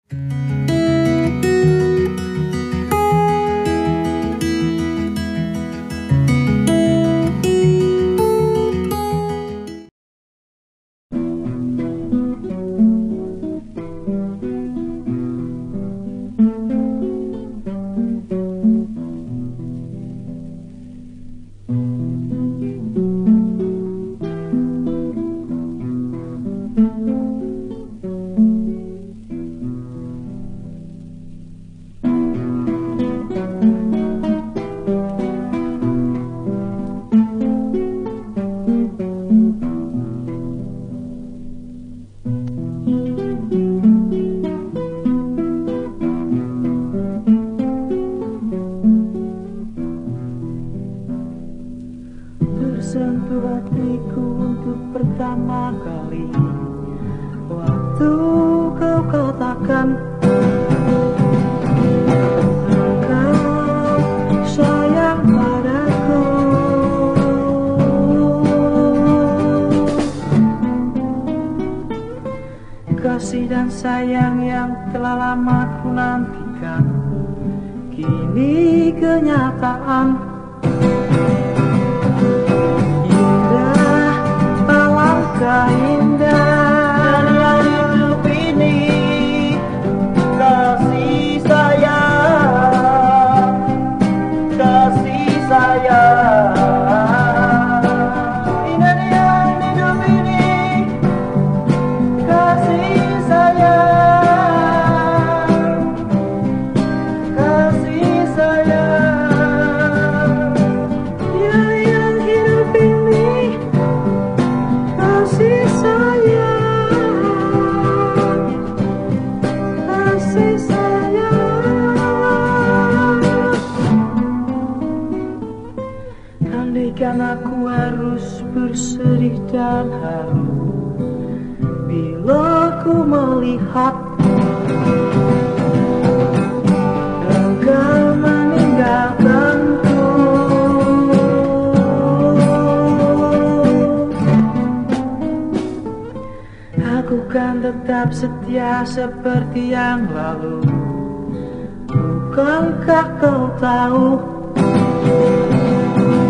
Tersentuh hatiku untuk pertama kali waktu kau katakan engkau sayang padaku. Kasih dan sayang yang telah lama ku nantikan kini kenyataan. Indah dari hidup ini, kasih sayang, kasih sayang. Indah dari hidup ini, kasih sayang, kasih sayang. Ya yang hidup ini, kasih sayang, kasih sayang. Andaikan aku harus bersedih dan haru bila ku melihat engkau meninggalkanku, aku kan tetap setia seperti yang lalu. Bukankah kau tahu